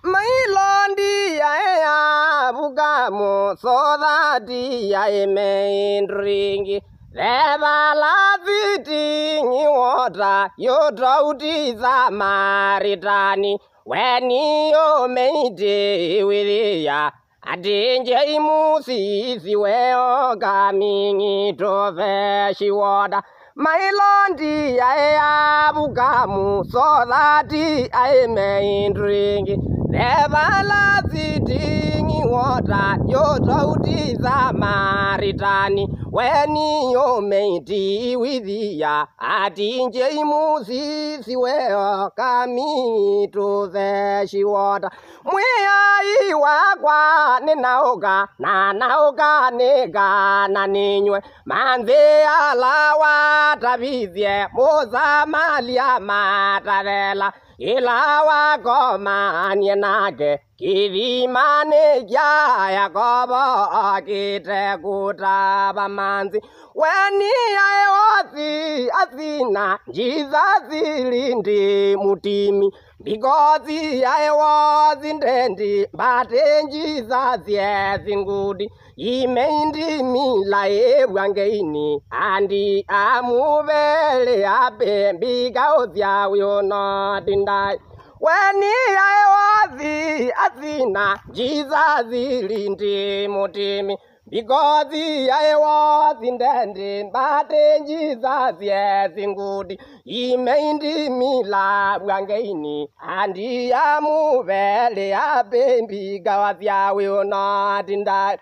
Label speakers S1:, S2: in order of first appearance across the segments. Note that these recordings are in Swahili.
S1: Mailondi ya bugamu sodati ya mendringi leva la viti nyota yotrauti za maritani weni yo meite wiria atinje imusi weo kamingi tove shiwoda Mailondi ya bugamu sodati ya mendringi leva la viti nyota yotrauti za maritani weni yo meiti wiria atinje imusi weo kamingi tove shiwoda Mwia wakwa ninaoga na naoga nega na ninywe manze alawa tabizye moza malia matavela ila wakoma nyenage kivimane kya yakobo akite kutaba manzi weni ayozi azina njiza zilindi mutimi Bigozi ayozi ndendi mbate njiza zyezi ngudi imeindi mila ebwangeini andi amuvele abe bigaozi awyono dindai Weni ayozi azina njiza zilindi mutimi Bigozi ayozi ndendi mbate njiza zyezi ngudi imeindi mila bwangeini andi amuvele abe bigaozi awyono dindai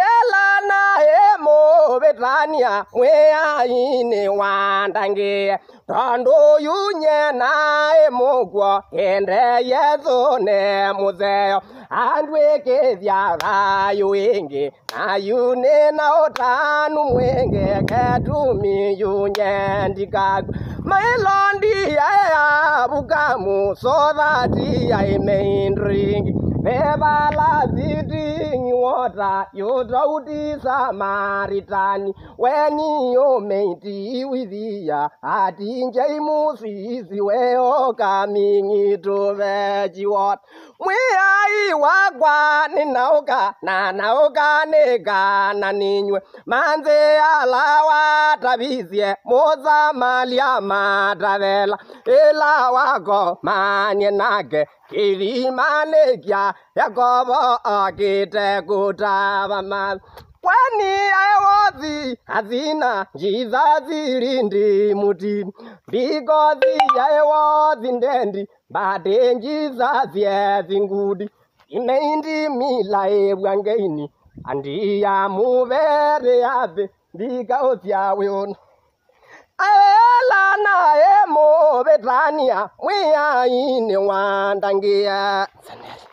S1: Elana emo betania mwea ine wandange Tondo yunye na emogwa ende yezo ne muzeo Andweke vyara yuenge na yune na otanu mwenge ketumi yunye ndikagu Mailondi ya bugamu sodati ya imeindringi Beba la ziti water yotrauti za maritani weni yo meiti wiria atinje imusi weo kamingi tove jiwot Mwia wakwa ninaoga na naoga nega na ninywe manze alawa tabizye moza malia matavela ila wako manye nage Kilimane kya yakobo akite kutaba man Weni ayozi hazina njiza zilindi muti Bigozi ayozi ndendi mbate njiza zyezi ngudi Imeindi mila ebwangeini andi ya muvere abe bigaozi awyono Elana emo betania mwia ine wandangia